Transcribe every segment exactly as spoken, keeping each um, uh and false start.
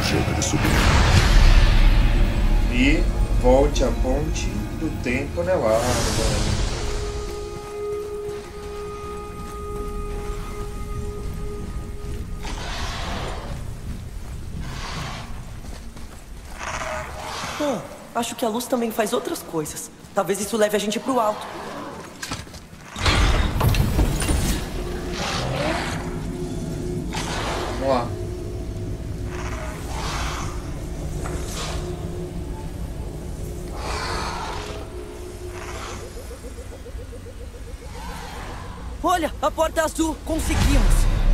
jeito de subir. E volte à ponte do tempo anelado. Hum, acho que a luz também faz outras coisas. Talvez isso leve a gente pro alto. Vamos lá. Olha, a porta azul! Conseguimos!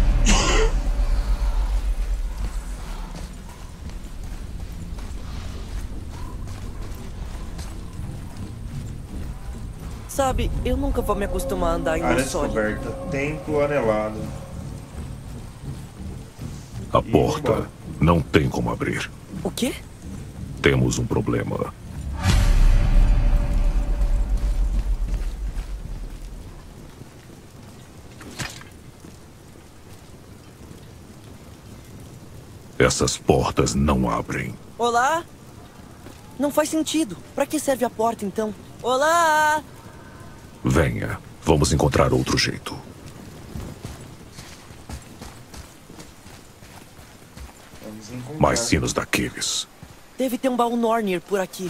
Sabe, eu nunca vou me acostumar a andar em Área luz sólida. descoberta. Templo anelado. A E porta vambora. não tem como abrir. O quê? Temos um problema. Essas portas não abrem. Olá? Não faz sentido. Pra que serve a porta, então? Olá! Venha, vamos encontrar outro jeito. Vamos encontrar. Mais sinos daqueles. Deve ter um baú Nornir por aqui.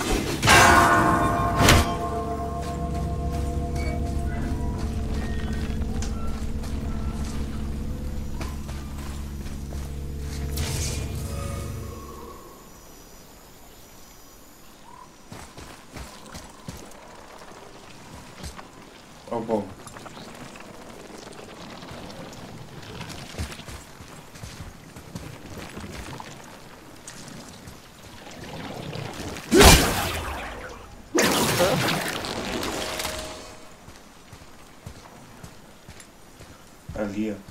Ó, bom. Ali, ó.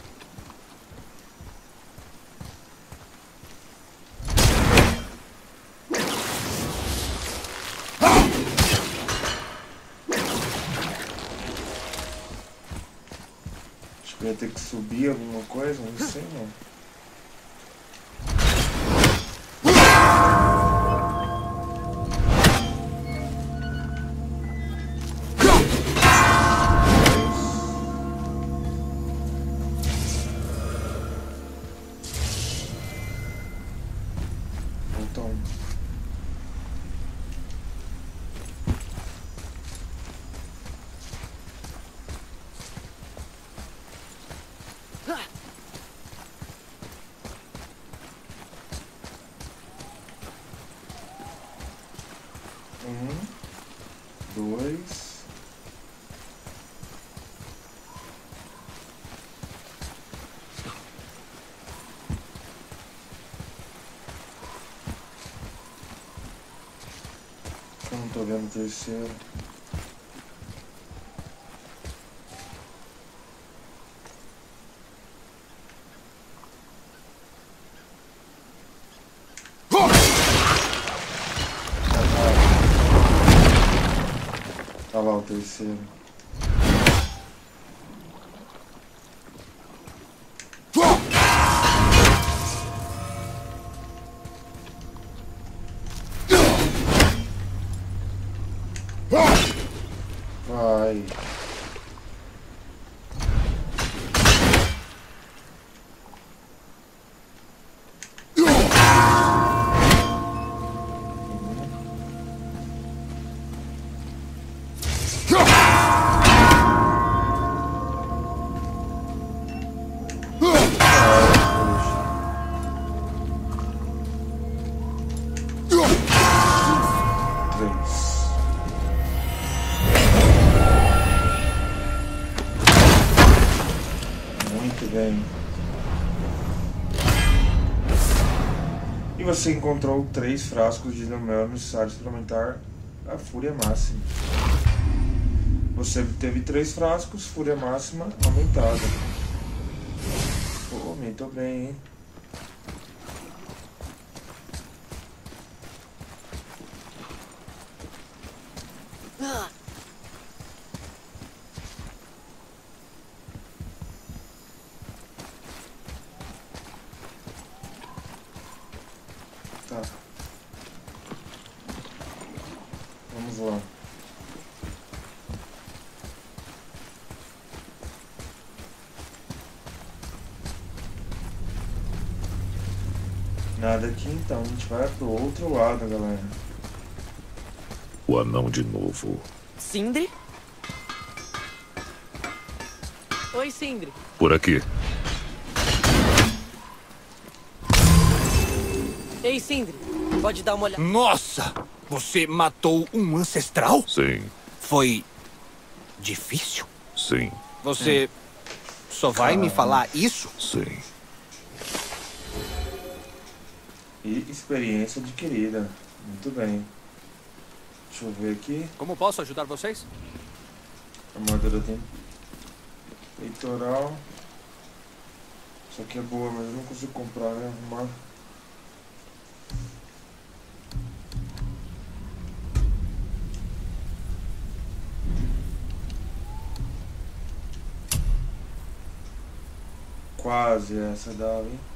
Acho que eu ia ter que subir alguma coisa, não sei não. Então. Um, dois. Eu não tô vendo o terceiro. Tá lá o terceiro. Vai. Três. Muito bem. E você encontrou três frascos de hidromel necessários para aumentar a fúria máxima. Você teve três frascos, fúria máxima aumentada. Pô, aumentou bem, hein? Vamos lá. Nada aqui, então. A gente vai pro outro lado, galera. O anão de novo. Sindri? Oi, Sindri. Por aqui. Ei, Sindri. Pode dar uma olhada. Nossa! Você matou um ancestral? Sim, Foi difícil? sim, Você só vai me falar isso? sim. E experiência adquirida. Muito bem. Deixa eu ver aqui. Como posso ajudar vocês? Armadura tem peitoral. Isso aqui é boa, mas eu não consigo comprar, né? Arrumar. Quase essa dava, hein?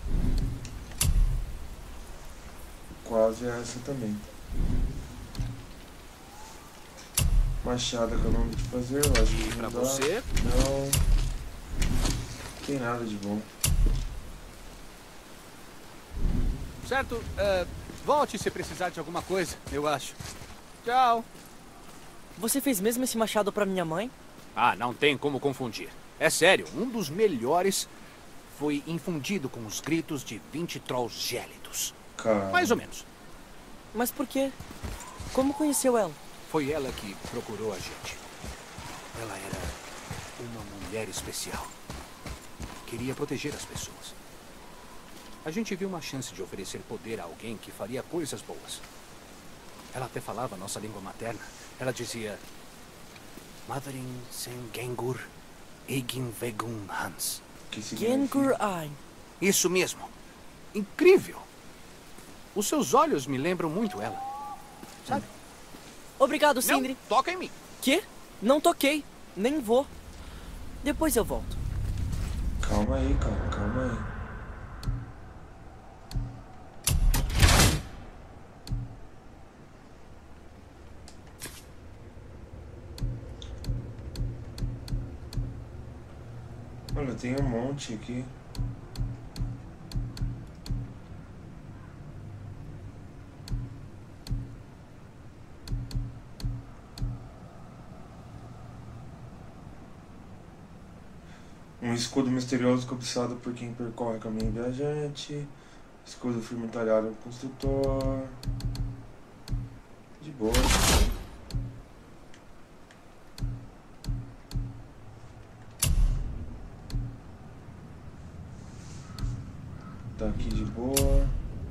Quase essa também. Machado acabamos de fazer, eu acho que Pra não dá. você? Não. Não tem nada de bom. Certo, é, volte se precisar de alguma coisa, eu acho. Tchau. Você fez mesmo esse machado pra minha mãe? Ah, não tem como confundir. É sério, um dos melhores foi infundido com os gritos de vinte trolls gélidos. Cara. Mais ou menos. Mas por quê? Como conheceu ela? Foi ela que procurou a gente. Ela era uma mulher especial. Queria proteger as pessoas. A gente viu uma chance de oferecer poder a alguém que faria coisas boas. Ela até falava nossa língua materna. Ela dizia... Matherin sen gengur egin vegun hans. Que significa? Gengur Ein. Isso mesmo. Incrível. Os seus olhos me lembram muito ela. Sabe? Obrigado, Não, Sindri. toca em mim. Quê? Não toquei. Nem vou. Depois eu volto. Calma aí, cara. Calma aí. Olha, tem um monte aqui. Um escudo misterioso cobiçado por quem percorre caminho viajante. Escudo firme talhado no construtor. De boa. Tá aqui de boa.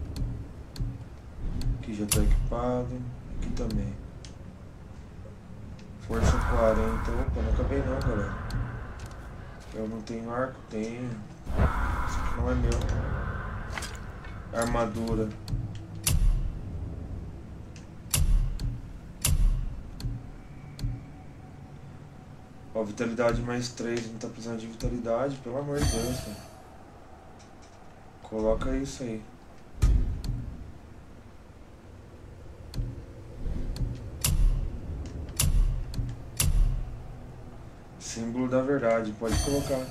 Aqui já tá equipado. Aqui também. Força quarenta. Opa, não acabei não, galera. Eu não tenho arco? Tenho. Isso aqui não é meu. Armadura. Ó, vitalidade mais três. Não tá precisando de vitalidade, pelo amor de Deus, cara. Coloca isso aí. Símbolo da verdade, pode colocar.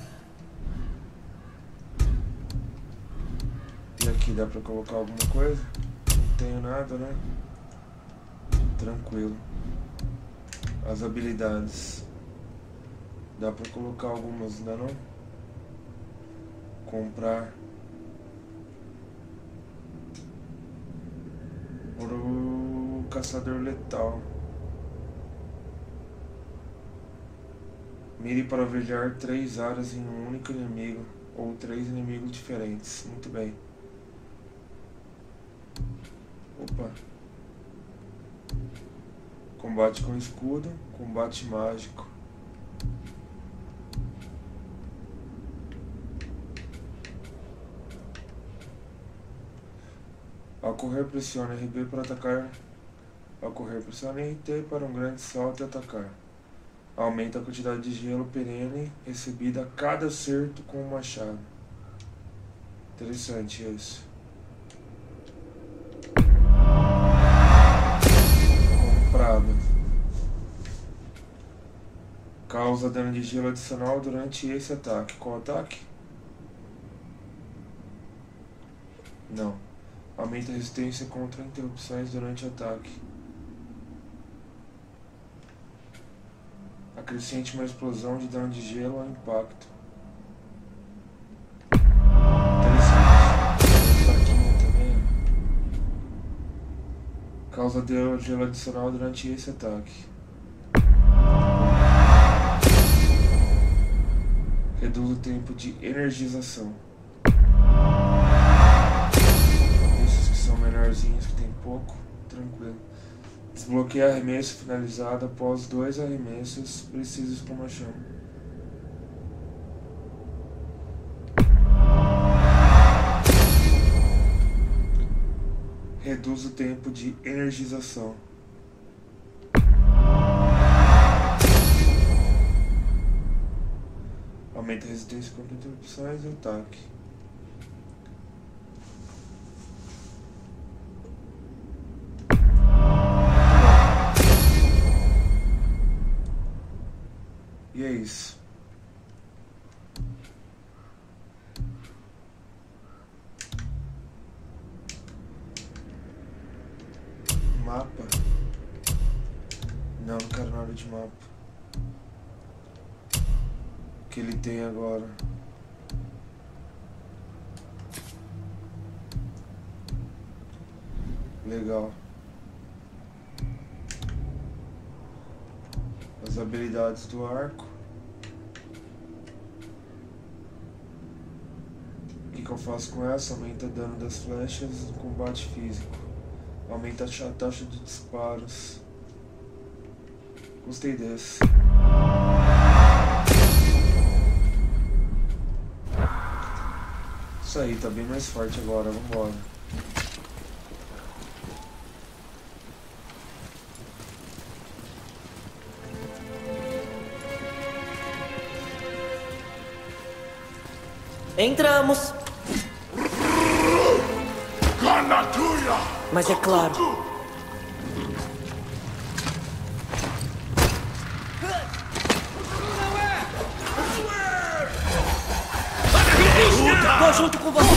E aqui dá pra colocar alguma coisa? Não tenho nada, né? Tranquilo. As habilidades. Dá pra colocar algumas, ainda não? Comprar. Pro caçador letal. Mire para alvejar três áreas em um único inimigo, ou três inimigos diferentes. Muito bem. Opa. Combate com escudo, combate mágico. Ao correr, pressione R B para atacar. Ao correr, pressione R T para um grande salto e atacar. Aumenta a quantidade de gelo perene recebida a cada acerto com o machado. Interessante isso. Comprado. Causa dano de gelo adicional durante esse ataque. Qual ataque? Não. Aumenta a resistência contra interrupções durante o ataque. Acrescente uma explosão de dano de gelo ao impacto. Interessante. Fraquinho também. Causa de gelo adicional durante esse ataque. Reduz o tempo de energização. Esses que são menorzinhos, que tem pouco, tranquilo. Desbloqueia arremesso finalizado após dois arremessos precisos com uma chama. Reduz o tempo de energização. Aumenta a resistência contra interrupções e ataque. E é isso. Mapa? Não, não quero nada de mapa. Que ele tem agora. Legal. As habilidades do arco. O que, que eu faço com essa? Aumenta o dano das flechas no combate físico. Aumenta a taxa de disparos. Gostei desse. Isso aí, tá bem mais forte agora, vambora. Entramos. Mas é claro. Tô junto com você.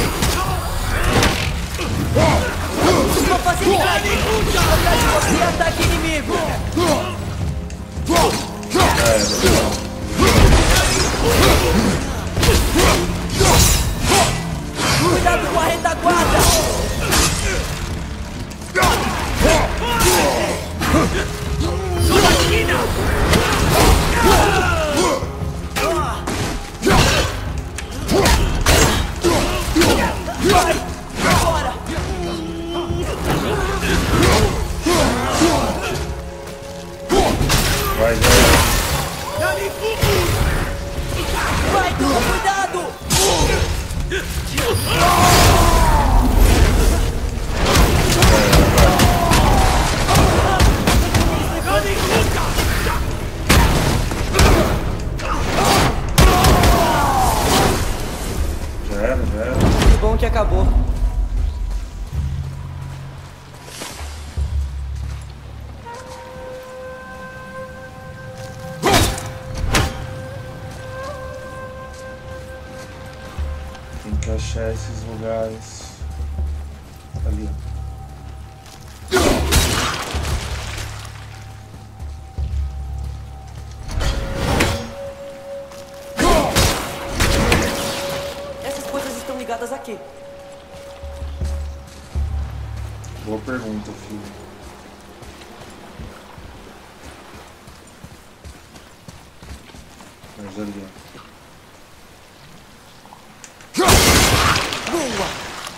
Vou fazer de cair. Atrás de você, ataque inimigo. Cuidado com a retaguarda. Vai! Bora! Vai, vai. Vai, toma cuidado! Já era, já era. Que bom que acabou. Tem que achar esses lugares. Ali, ó. Essas coisas estão ligadas a quê? Boa pergunta, filho. Mas ali, ó. Boa!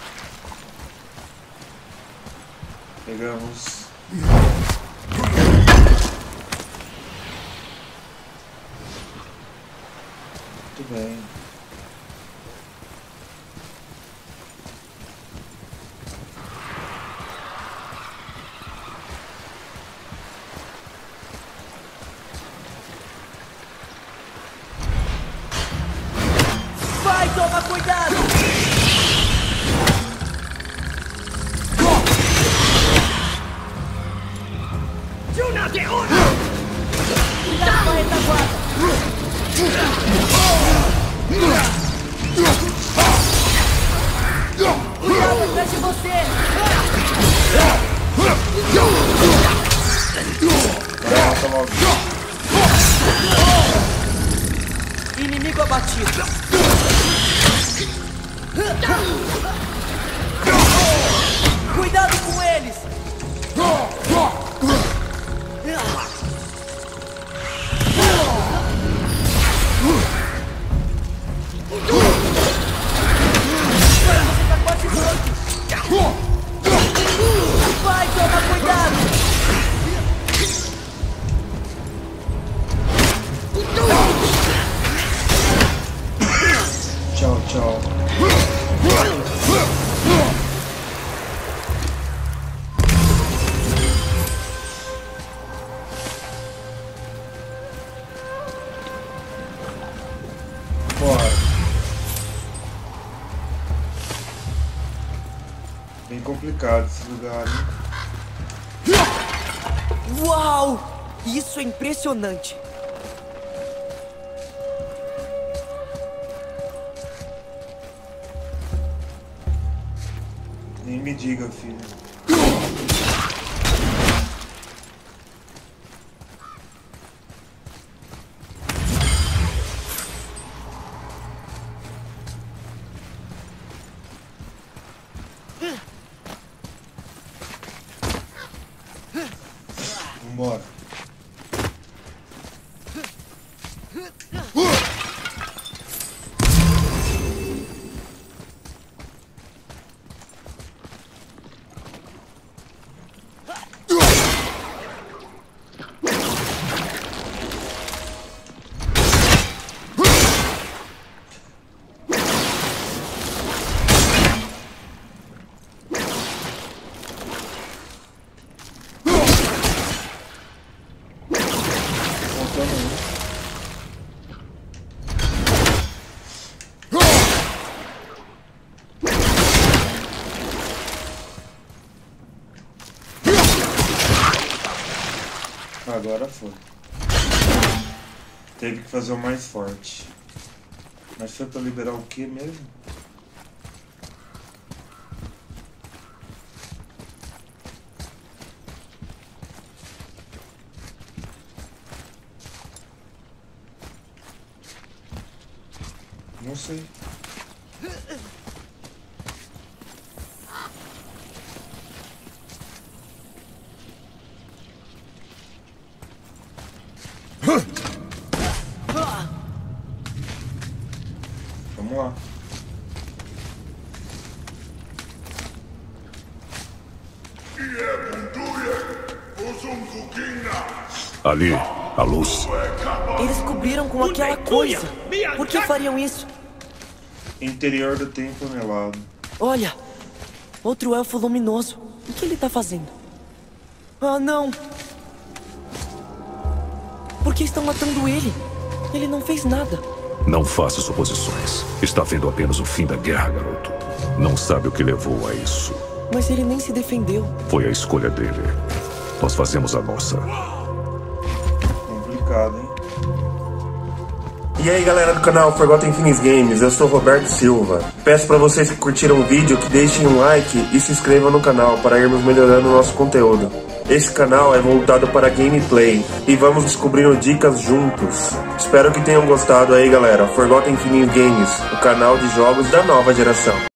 Pegamos. Muito bem. Vai, toma cuidado! Cuidado com a retaguarda! Óbvio. Inimigo abatido. Cuidado com eles! Você tá quase morto! Vai, toma cuidado! Tchau, tchau. Bora. Bem complicado esse lugar, hein? Uau! Isso é impressionante! Nem me diga, filho. Vambora. Agora foi. Teve que fazer o mais forte. Mas foi pra liberar o que mesmo? Não sei. Vamos lá. Ali, a luz. Eles cobriram com aquela coisa. Por que fariam isso? Interior do templo melado. Olha, outro elfo luminoso. O que ele tá fazendo? Ah, não! Por que estão matando ele? Ele não fez nada. Não faça suposições. Está vendo apenas o fim da guerra, garoto. Não sabe o que levou a isso. Mas ele nem se defendeu. Foi a escolha dele. Nós fazemos a nossa. Complicado, hein? E aí galera do canal Forgotten Phoenix Games, eu sou Roberto Silva. Peço para vocês que curtiram o vídeo que deixem um like e se inscrevam no canal para irmos melhorando o nosso conteúdo. Esse canal é voltado para gameplay e vamos descobrindo dicas juntos. Espero que tenham gostado aí galera. Forgotten Phoenix Games, o canal de jogos da nova geração.